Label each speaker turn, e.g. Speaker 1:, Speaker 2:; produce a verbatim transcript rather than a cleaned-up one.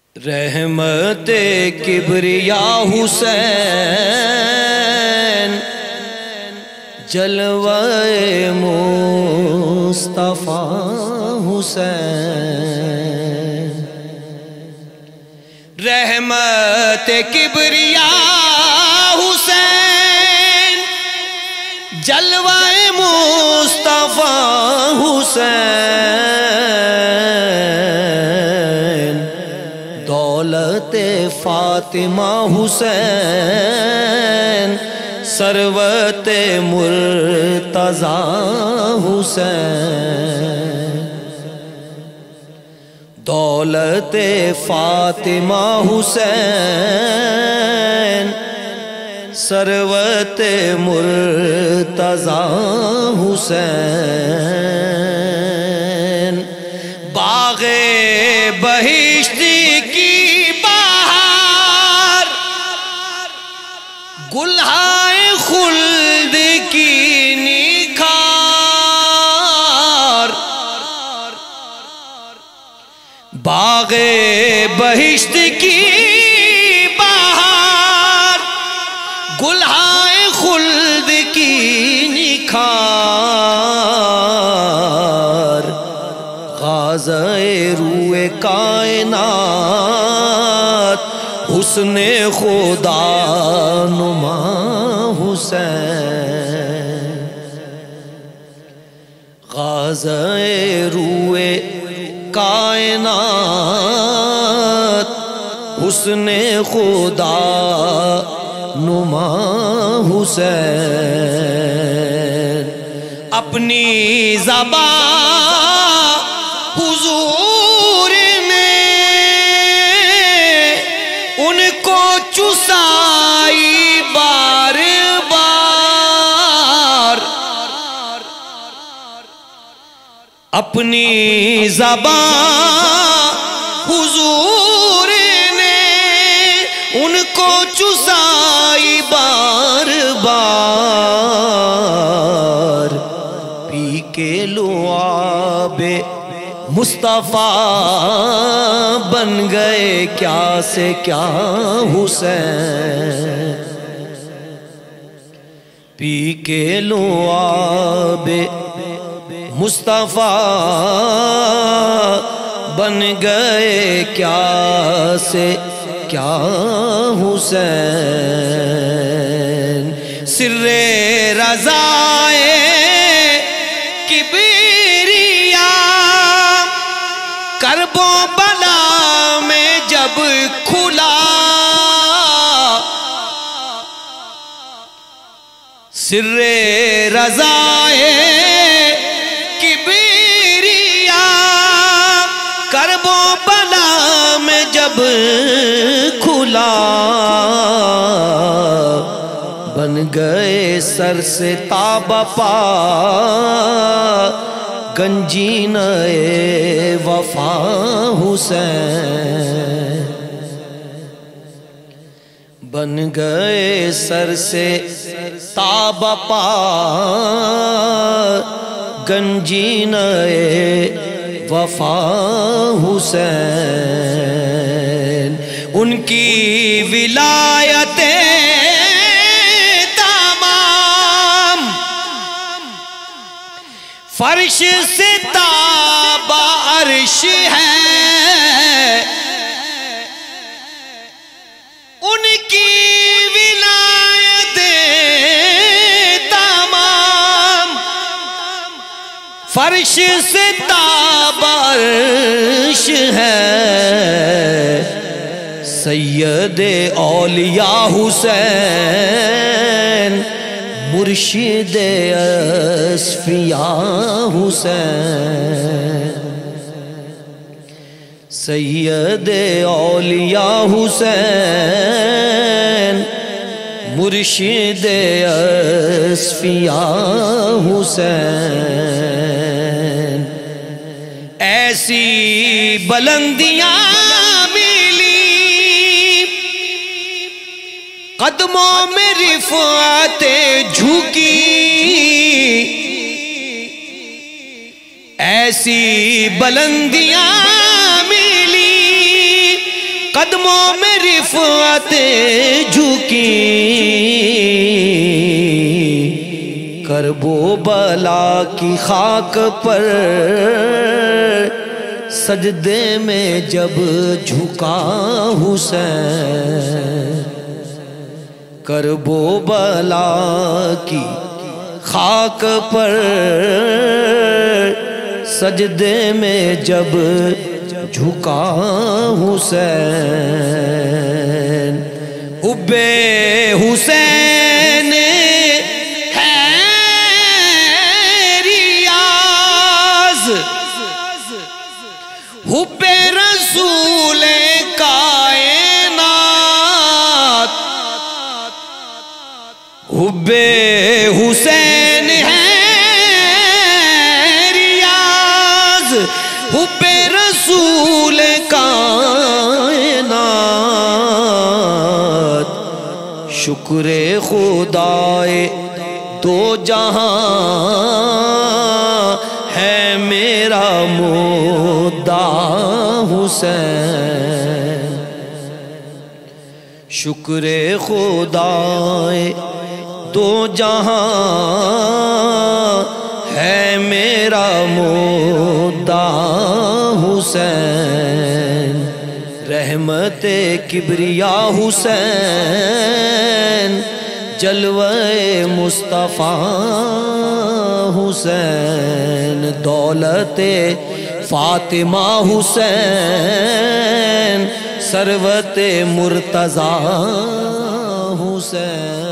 Speaker 1: رحمت کبریا حسین جلوہ مصطفیٰ حسین رحمت کبریا حسین جلوہ مصطفیٰ حسین دولت فاطمہ حسین ثروت مرتضی حسین دولت فاطمہ حسین ثروت مرتضی حسین باغ بہشت کی بہار گلہائے خلد کی نکھار باغ بہشت کی بہار گلہائے خلد کی نکھار غازۂ روئے کائنات حسن خدا نما حسین غازۂ روئے کائنات حسن خدا نما حسین اپنی زبان حضور نے ان کو چسائی بار بار اپنی زبان حضور نے ان کو چسائی بار بار پی کے لعاب مصطفیٰ بن گئے کیا سے کیا حسین پی کے لعاب مصطفیٰ بن گئے کیا سے کیا حسین سر رضائے کبریا کرب و بلا میں جب کھلا سر رضائے کبریا کرب و بلا میں جب کھلا بن گئے سر سے تاب پا گنجینہ وفا حسین بن گئے سر سے تاب پا گنجینہ وفا حسین ان کی ولایتیں تمام فرش سے تاب عرش ہے ان کی ولایتیں تمام فرش سے تاب عرش ہے سید اولیاء حسین مرشد اصفیاء حسین سید اولیاء حسین مرشد اصفیاء حسین ایسی بلندیاں قدموں میں رفعت جھکی ایسی بلندیاں ملی قدموں میں رفعت جھکی، کرب و بلا کی خاک پر سجدے میں جب جھکا حسین، کرب و بلا کی خاک پر سجدے میں جب جھکا حسین، حب حسین ہے ریاض، حب رسول کائنات، حب حسین ہے ریاض، حب رسول کائنات، شکر خدائے دو جہاں ہے میرا مدعا حسین، شکر خدائے دو جہاں ہے میرا مدعا حسین، رحمت کبریا حسین، جلوہ مصطفیٰ حسین، دولت فاطمہ حسین، ثروت مرتضیٰ حسین۔